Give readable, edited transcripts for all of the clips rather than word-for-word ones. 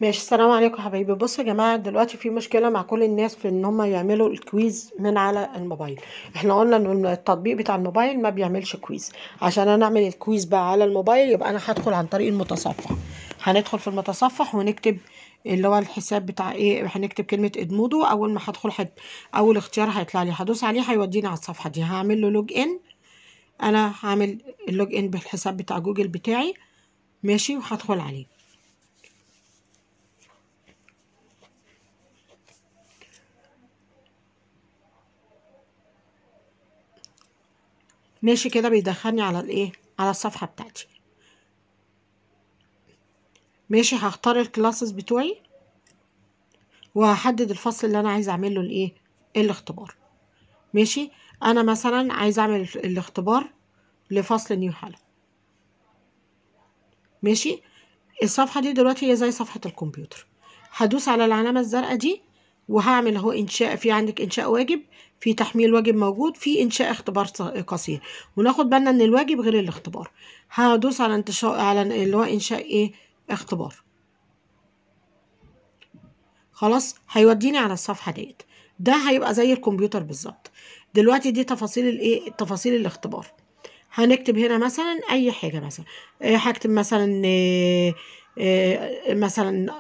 ماشي. السلام عليكم يا حبايبي. بصوا يا جماعه، دلوقتي في مشكله مع كل الناس في ان هم يعملوا الكويز من على الموبايل. احنا قلنا ان التطبيق بتاع الموبايل ما بيعملش كويز. عشان انا اعمل الكويز بقى على الموبايل يبقى انا هدخل عن طريق المتصفح. هندخل في المتصفح ونكتب اللي هو الحساب بتاع ايه. هنكتب كلمه ادمودو. اول ما هدخل اول اختيار هيطلع لي هدوس عليه هيوديني على الصفحه دي. هعمل له لوج ان. انا هعمل اللوج ان بالحساب بتاع جوجل بتاعي. ماشي، وهدخل عليه. ماشي كده، بيدخلني على الايه، على الصفحه بتاعتي. ماشي، هختار الكلاسز بتوعي وهحدد الفصل اللي انا عايزه اعمل له الايه، الاختبار. ماشي، انا مثلا عايزه اعمل الاختبار لفصل نيو حالا. ماشي، الصفحه دي دلوقتي هي زي صفحه الكمبيوتر. هدوس على العلامه الزرقاء دي وهعمل اهو انشاء. في عندك انشاء واجب، في تحميل واجب موجود، في انشاء اختبار قصير. وناخد بالنا ان الواجب غير الاختبار. هدوس على انتشار على اللي هو انشاء ايه، اختبار. خلاص، هيوديني على الصفحة ديت. ده هيبقى زي الكمبيوتر بالظبط. دلوقتي دي تفاصيل الايه، تفاصيل الاختبار. هنكتب هنا مثلا اي حاجة. مثلا هكتب مثلا مثلا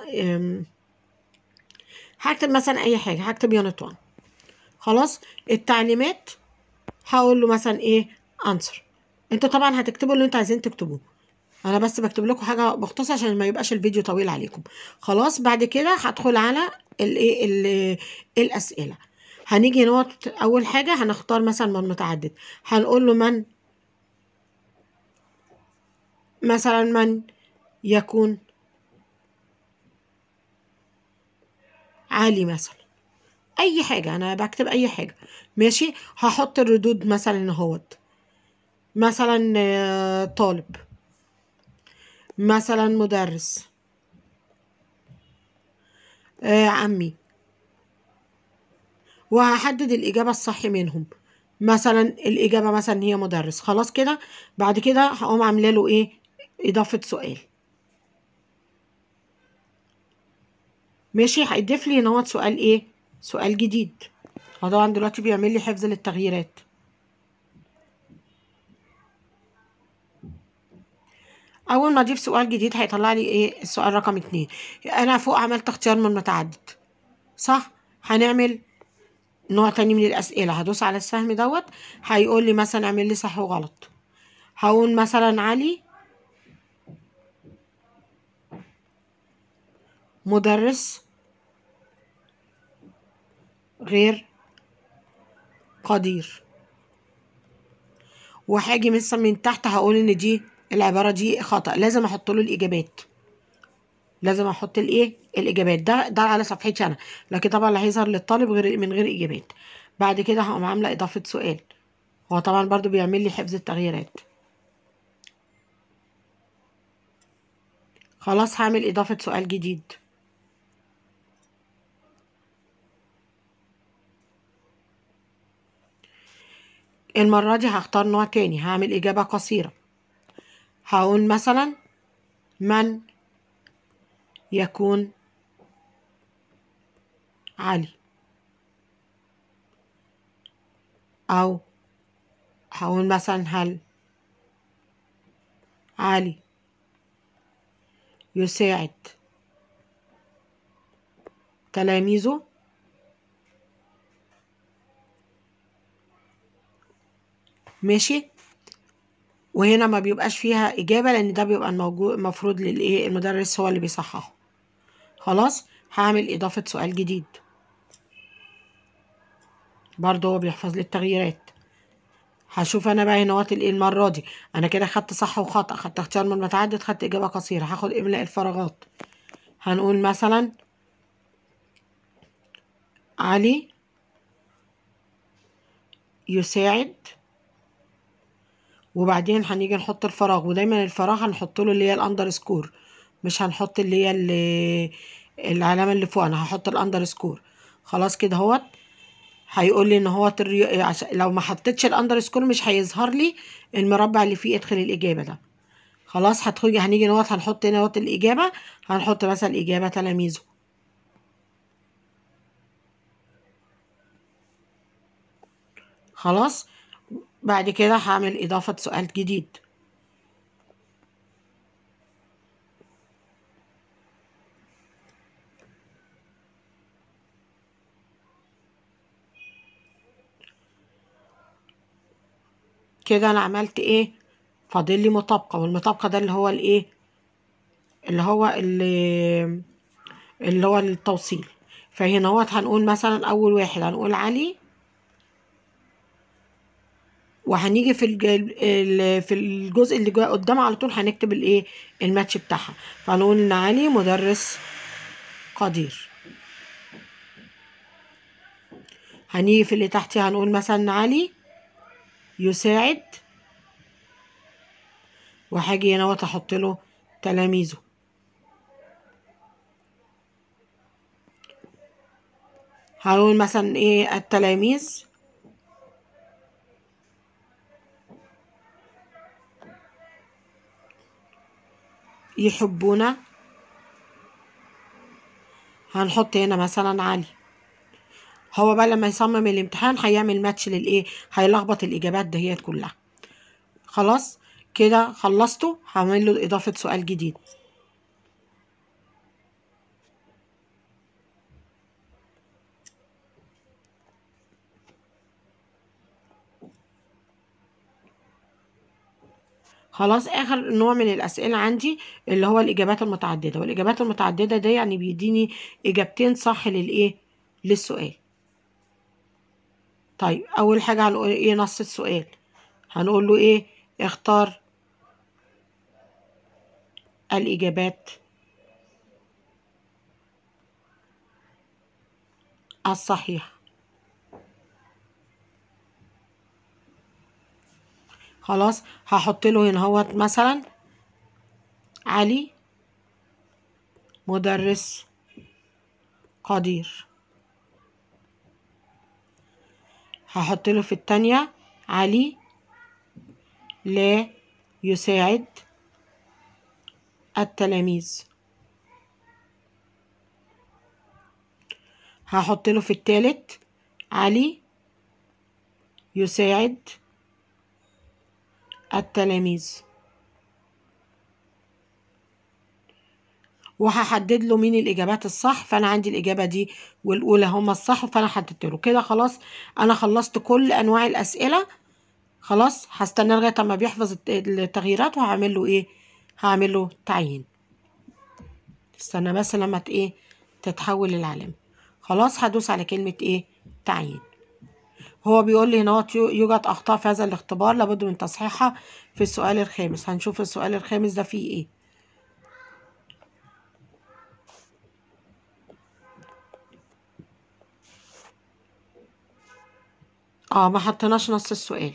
هكتب مثلا اي حاجة. هكتب يونت 1. خلاص، التعليمات هقول له مثلا ايه، انسر. انتوا طبعا هتكتبوا اللي انتوا عايزين تكتبوه. انا بس بكتب لكم حاجه مختصره عشان ما يبقاش الفيديو طويل عليكم. خلاص، بعد كده هدخل على الايه، الاسئله. هنيجي نقط. اول حاجه هنختار مثلا من متعدد. هنقول له من، مثلا من يكون عالي مثلا. اي حاجه، انا بكتب اي حاجه. ماشي، هحط الردود مثلا اهوت. مثلا طالب، مثلا مدرس، عمي. وهحدد الإجابة الصح منهم. مثلا الإجابة مثلا هي مدرس. خلاص كده. بعد كده هقوم عامله له إيه، إضافة سؤال. ماشي، هيضيف لي هنا سؤال إيه، سؤال جديد. هو طبعا دلوقتي بيعمل لي حفظ للتغييرات. أول ما أضيف سؤال جديد هيطلع لي إيه، السؤال رقم 2. أنا فوق عملت اختيار من متعدد، صح؟ هنعمل نوع تاني من الأسئلة. هدوس على السهم دوت. هيقول لي مثلا اعمل لي صح وغلط. هقول مثلا علي مدرس غير قدير. وهاجي مثلا من تحت هقول ان دي العبارة دي خطأ. لازم احط له الاجابات. لازم احط الايه، الاجابات. ده على صفحتي انا. لكن طبعا اللي هيظهر للطالب غير من غير اجابات. بعد كده هقوم عامله اضافه سؤال. هو طبعا برضو بيعمل لي حفظ التغييرات. خلاص، هعمل اضافه سؤال جديد. المره دي هختار نوع تاني. هعمل اجابه قصيره. هقول مثلا من يكون علي. او هقول مثلا هل علي يساعد تلاميذه. ماشي، وهنا ما بيبقاش فيها إجابة لأن ده بيبقى الموجود المفروض للإيه، المدرس هو اللي بيصححه. خلاص، هعمل إضافة سؤال جديد. برضه هو بيحفظ لي التغييرات. هشوف أنا بقى هنا الإيه المرة دي. أنا كده خدت صح وخطأ، خدت اختيار من متعدد، خدت إجابة قصيرة. هاخد إملاء الفراغات. هنقول مثلا علي يساعد. وبعدين هنيجي نحط الفراغ. ودايما الفراغ هنحط له اللي هي الأندر سكور. مش هنحط اللي هي العلامة اللي فوق. أنا هحط الأندر سكور. خلاص كده اهوت. هيقول لي ان هو لو ما حطيتش الاندر سكور مش هيظهر لي المربع اللي فيه ادخل الاجابه ده. خلاص هنيجي نوت هنحط هنا نوت الإجابة، هنحط مثلا الإجابة تلاميذه. خلاص بعد كده هعمل إضافة سؤال جديد. كده أنا عملت إيه؟ فاضل لي مطابقة، والمطابقة ده اللي هو الإيه؟ اللي هو التوصيل. فهنا هنقول مثلا أول واحد هنقول علي، وهنيجي في الجزء اللي جاي قدام على طول هنكتب الايه؟ الماتش بتاعها. فهنقول ان علي مدرس قدير. هنيجي في اللي تحتي هنقول مثلا ان علي يساعد، وهاجي هنا احط له تلاميذه. هنقول مثلا ايه؟ التلاميذ يحبون. هنحط هنا مثلا علي. هو بقى لما يصمم الامتحان هيعمل ماتش للايه؟ هيلخبط الاجابات دهيت كلها. خلاص كده خلصته، هعمل له اضافة سؤال جديد. خلاص اخر نوع من الاسئله عندي اللي هو الاجابات المتعدده، والاجابات المتعدده ده يعني بيديني اجابتين صح للايه؟ للسؤال. طيب اول حاجه هنقول ايه؟ نص السؤال. هنقول له ايه؟ اختار الاجابات الصحيحه. خلاص هحط له هنا مثلا علي مدرس قدير. هحط له في التانية علي لا يساعد التلاميذ. هحط له في التالت علي يساعد التلاميذ، وهحدد له مين الاجابات الصح. فانا عندي الاجابه دي والاولى هما الصح، فانا حددت له كده. خلاص انا خلصت كل انواع الاسئله. خلاص هستنى لغايه اما بيحفظ التغييرات، وهعمل له ايه؟ هعمل له تعيين. استنى بس لما ايه؟ تتحول العلامه. خلاص هدوس على كلمه ايه؟ تعيين. هو بيقول لي هنا يوجد اخطاء في هذا الاختبار لابد من تصحيحها في السؤال الخامس. هنشوف السؤال الخامس ده فيه ايه. ما حطيناش نص السؤال.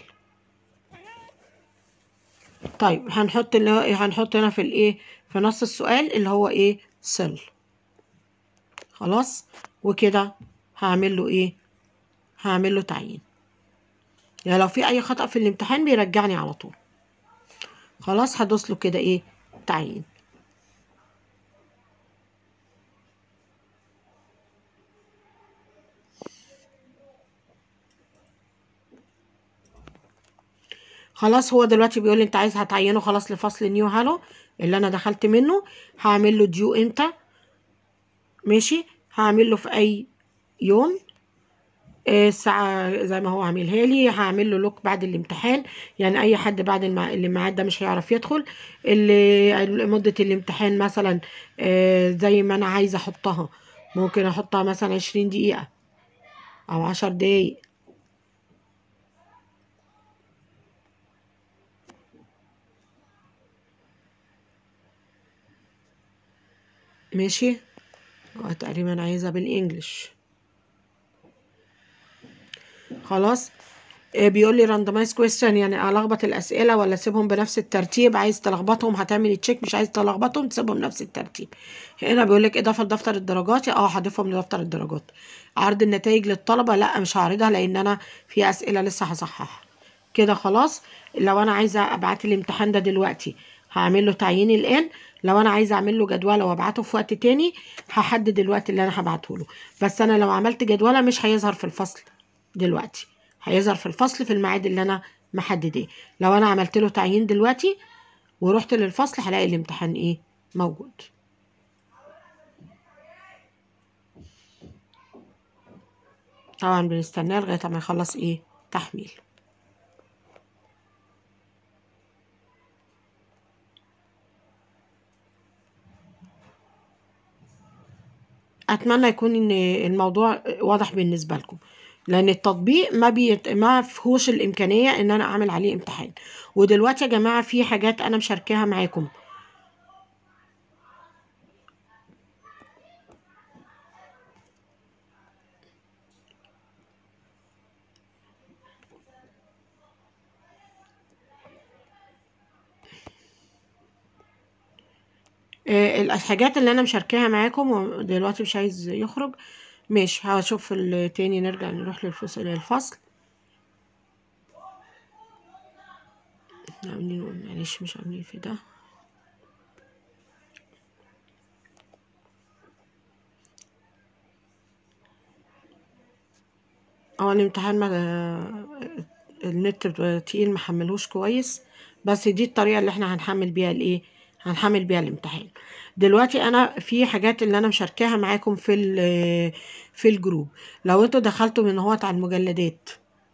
طيب هنحط هنا في الايه؟ في نص السؤال اللي هو ايه؟ صل. خلاص وكده هعمل له ايه؟ هعمل له تعيين. يعني لو في اي خطأ في الامتحان بيرجعني على طول. خلاص هدوس له كده ايه؟ تعيين. خلاص هو دلوقتي بيقول لي انت عايز هتعينه خلاص لفصل نيو هالو اللي انا دخلت منه. هعمل له ديو امتى؟ ماشي، هعمل له في اي يوم. الساعة زي ما هو عاملها لي. هعمل له لوك بعد الامتحان، يعني اي حد بعد الميعاد ده مش هيعرف يدخل. مدة الامتحان مثلا زي ما انا عايزة احطها، ممكن احطها مثلا 20 دقيقة او 10 دقايق. ماشي، هو تقريبا عايزة بالانجلش. خلاص بيقول لي راندمايز كويستشن، يعني الخبط الاسئله ولا اسيبهم بنفس الترتيب. عايز تلخبطهم هتعمل تشيك، مش عايز تلخبطهم تسيبهم نفس الترتيب. هنا بيقول لك اضافه لدفتر الدرجات. هضيفهم لدفتر الدرجات. عرض النتائج للطلبه، لا مش هعرضها لان انا في اسئله لسه هصححها. كده خلاص. لو انا عايزه ابعت الامتحان ده دلوقتي هعمل له تعيين الان. لو انا عايزه اعمل له جدوله وابعته في وقت تاني هحدد الوقت اللي انا هبعته له. بس انا لو عملت جدوله مش هيظهر في الفصل دلوقتي، هيظهر في الفصل في الميعاد اللي انا محدداه. لو انا عملت له تعيين دلوقتي ورحت للفصل هلاقي الامتحان ايه موجود. طبعا بنستناه لغايه ما يخلص ايه تحميل. اتمنى يكون ان الموضوع واضح بالنسبه لكم، لان التطبيق ما فيهوش الامكانيه ان انا اعمل عليه امتحان. ودلوقتي يا جماعه في حاجات انا مشاركاها معاكم. الحاجات اللي انا مشاركاها معاكم دلوقتي مش عايز يخرج. ماشي هشوف التاني، نرجع نروح للفصل. عاملين معلش مش عاملين في ده. هو الامتحان النت تقيل محملهوش كويس، بس دي الطريقة اللي احنا هنحمل بيها الايه، هنحمل بيها الامتحان. دلوقتي انا في حاجات اللي انا مشاركاها معاكم في الجروب. لو انتوا دخلتوا من هوت على المجلدات،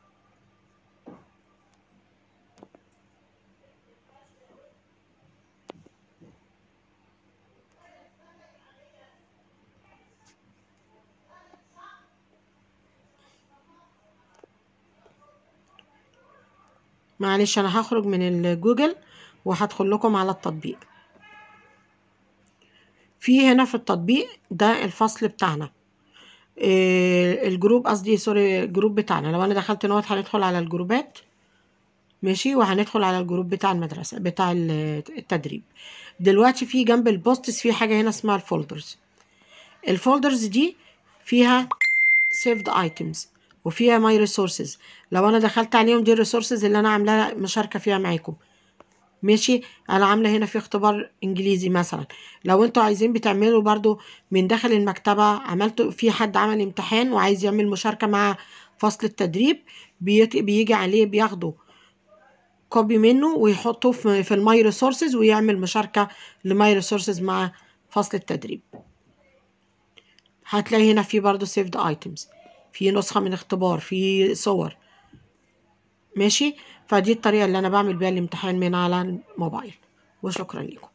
معلش انا هخرج من الجوجل وهدخل لكم على التطبيق. في هنا في التطبيق ده الفصل بتاعنا، الجروب قصدي سوري الجروب بتاعنا. لو انا دخلت نوت هندخل على الجروبات، ماشي، وهندخل على الجروب بتاع المدرسة بتاع التدريب. دلوقتي في جنب البوستس في حاجة هنا اسمها الفولدرز. الفولدرز دي فيها saved items وفيها my resources. لو انا دخلت عليهم دي الريسورسز اللي انا عاملاها مشاركة فيها معاكم، ماشي. انا عامله هنا في اختبار انجليزي مثلا. لو انتوا عايزين بتعملوا برضو من داخل المكتبه، عملتوا في حد عمل امتحان وعايز يعمل مشاركه مع فصل التدريب، بيجي عليه بياخده كوبي منه ويحطه في الماي ريسورسز ويعمل مشاركه لماي ريسورسز مع فصل التدريب. هتلاقي هنا في برضو سيفد ايتمز، في نسخه من اختبار، في صور، ماشي. فدي الطريقه اللي انا بعمل بيها الامتحان من على الموبايل. وشكرا لكم.